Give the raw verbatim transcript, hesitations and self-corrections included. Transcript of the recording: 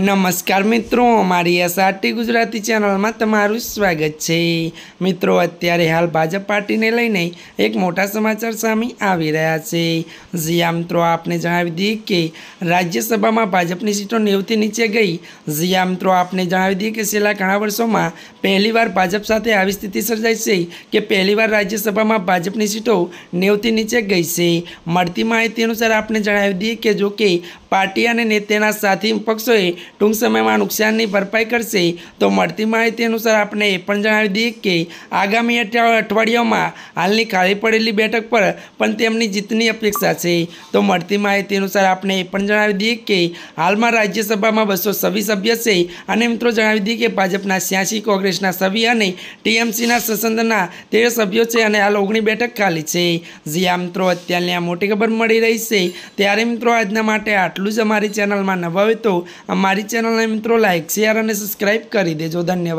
नमस्कार मित्रों, अमारी एसआरटी गुजराती चैनल में तमारुं स्वागत है। मित्रों, अत्यारे हाल भाजप पार्टी ने लईने एक मोटा समाचार सामे आवी रह्या छे। जी आ मित्रों, आपने जणावी दीए कि राज्यसभा में भाजपनी सीटों नेव थी नीचे गई। जी आ मित्रों, आपने जणावी दीए कि छेल्ला घणा वर्षों में पहली वार भाजप साथे आवी स्थिति सर्जाई छे कि पहली वार राज्यसभा में भाजपनी सीटों नेव थी नीचे गई छे। मळती माहिती अनुसार आपने जणावी दीए कि जो कि पार्टी अने तेना साथी पक्षोए टूंक समय में नुकसान की भरपाई करशे। तो मळती माहिती अनुसार आपने ए पण जणावी दीए कि आगामी अठवाडिया में हालनी खाली पड़ेली बैठक पर पण तेमनी जीतनी अपेक्षा है। तो मळती माहिती अनुसार आपने ए पण जणावी दीए कि हाल में राज्यसभा में बसो छवीस सभ्य है और मित्रों जणावी दीए कि भाजपना छियासी कांग्रेसना सभी और टीएमसीना ससंदना तेर सभ्यों है और हाल ओगणी बैठक खाली है। जी आ मित्रों, अत्याરની આ મોટી ખબર મળી રહી છે। ત્યારે મિત્રો આજના માટે આટલું જ। અમારી ચેનલમાં નવા હોય તો અમારી ચેનલને મિત્રો લાઇક શેર અને સબસ્ક્રાઈબ કરી દેજો। ધન્યવાદ।